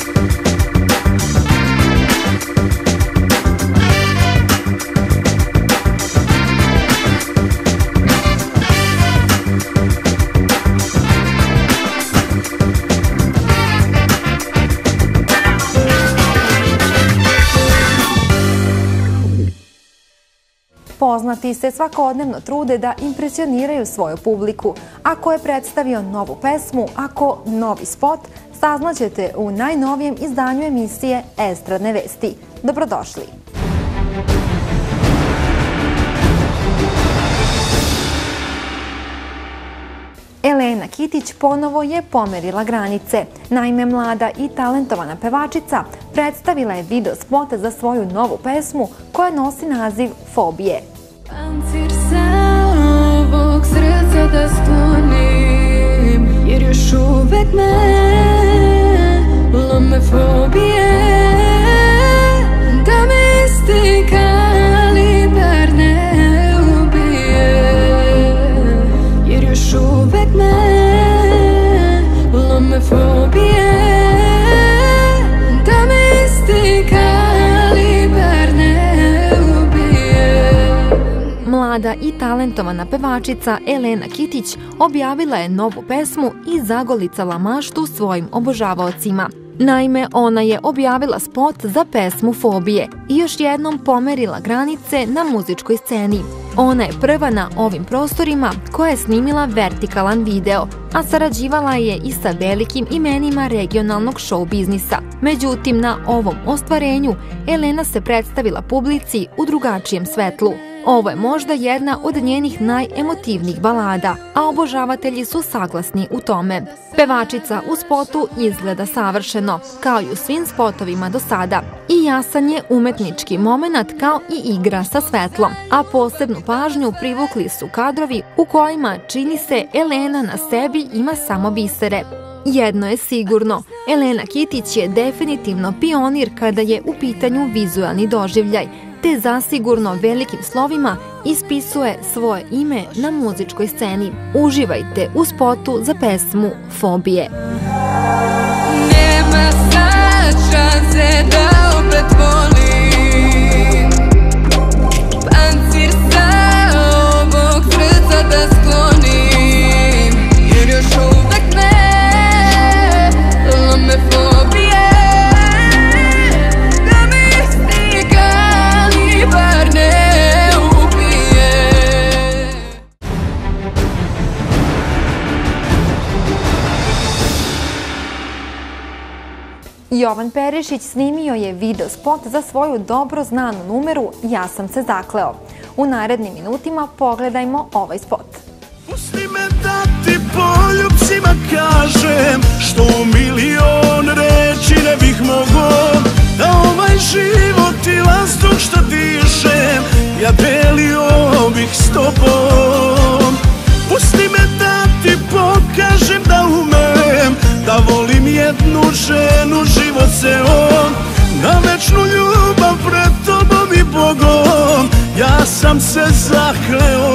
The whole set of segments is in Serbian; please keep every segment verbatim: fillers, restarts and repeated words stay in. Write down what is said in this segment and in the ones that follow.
Poznati se svakodnevno trude da impresioniraju svoju publiku. Ako je predstavio novu pesmu, ako novi spot, saznaćete u najnovijem izdanju emisije Estradne vesti. Dobrodošli! Elena Kitić ponovo je pomerila granice. Naime, mlada i talentovana pevačica predstavila je video spot za svoju novu pesmu koja nosi naziv Fobije. Pancir sa ovog srca da sklonim, jer još uvek me lome fobije, da me isti kaliber ne ubije, jer još uvek me lome fobije, da me isti kaliber ne ubije. Mlada i talentovana pevačica Elena Kitić objavila je novu pesmu i zagolicala maštu svojim obožavaocima. Naime, ona je objavila spot za pesmu Fobije i još jednom pomerila granice na muzičkoj sceni. Ona je prva na ovim prostorima koja je snimila vertikalan video, a sarađivala je i sa velikim imenima regionalnog show biznisa. Međutim, na ovom ostvarenju Elena se predstavila publici u drugačijem svetlu. Ovo je možda jedna od njenih najemotivnijih balada, a obožavatelji su saglasni u tome. Pevačica u spotu izgleda savršeno, kao i u svim spotovima do sada. I jasan je umetnički moment kao i igra sa svetlom, a posebnu pažnju privukli su kadrovi u kojima, čini se, Elena na sebi ima samo bisere. Jedno je sigurno, Elena Kitić je definitivno pionir kada je u pitanju vizualni doživljaj, te zasigurno velikim slovima ispisuje svoje ime na muzičkoj sceni. Uživajte u spotu za pesmu Fobije. Nema sad šanse da opet volim, pancir sa ovog srca da sklonim, jer još uvek me lome fobije, da me isti kaliber ne ubije. Jovan Perišić snimio je video spot za svoju dobro znanu numeru Ja sam se zakleo. U narednim minutima pogledajmo ovaj spot. Pusti me da ti poljubcima kažem što u milion reći ne bih mogao, da ovaj život i vazduh što dišem ja delio bih s tobom. Pusti me da ti pokažem da umem, da volim jednu ženu, život se on, na večnu ljubav pred tobom i Bogom. Ja sam se zakleo,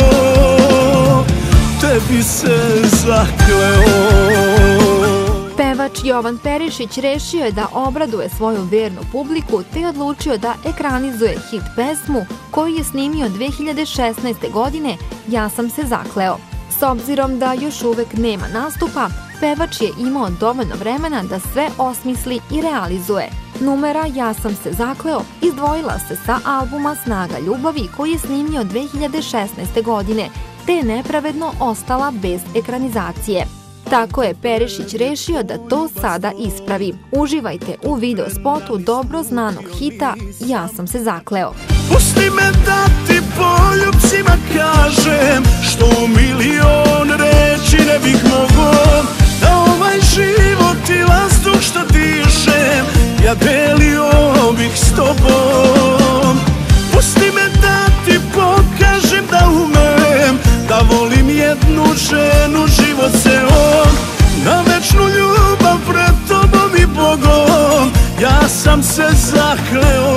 tebi se zakleo. Pevač Jovan Perišić rešio je da obraduje svoju vernu publiku te je odlučio da ekranizuje hit pesmu koju je snimio dve hiljade šesnaeste. godine Ja sam se zakleo. S obzirom da još uvek nema nastupa, pevač je imao dovoljno vremena da sve osmisli i realizuje. Numera Ja sam se zakleo izdvojila se sa albuma Snaga ljubavi koji je snimio dve hiljade šesnaeste. godine, te je nepravedno ostala bez ekranizacije. Tako je Perišić rešio da to sada ispravi. Uživajte u video spotu dobro znanog hita Ja sam se zakleo. Pusti me da ti poljubcima kažem što u milion reći ne bih mogao, da ovaj život i vazduh što dišem ja delio bih s tobom. Pusti me da ti pokažem da umem, da volim jednu ženu, život se on, na večnu ljubav pred tobom i Bogom. Ja sam se zakleo,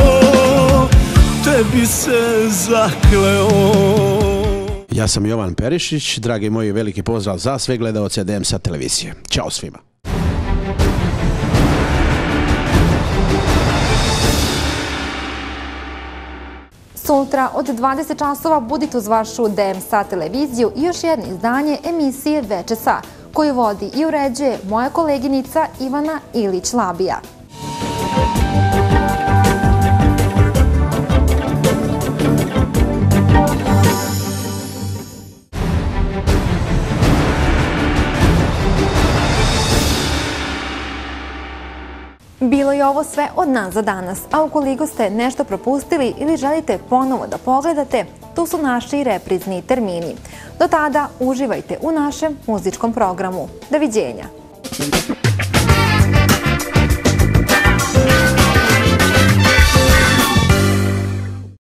tebi se zakleo. Ja sam Jovan Perišić, dragi moji, veliki pozdrav za sve gledaoce D M S A televizije. Ćao svima. Sutra od dvadeset časova budite uz vašu D M Sat televiziju i još jedno izdanje emisije Veče sa, koju vodi i uređuje moja koleginica Ivana Ilić-Labija. Bilo je ovo sve od nas za danas, a ukoliko ste nešto propustili ili želite ponovo da pogledate, tu su naši reprizni termini. Do tada uživajte u našem muzičkom programu. Doviđenja!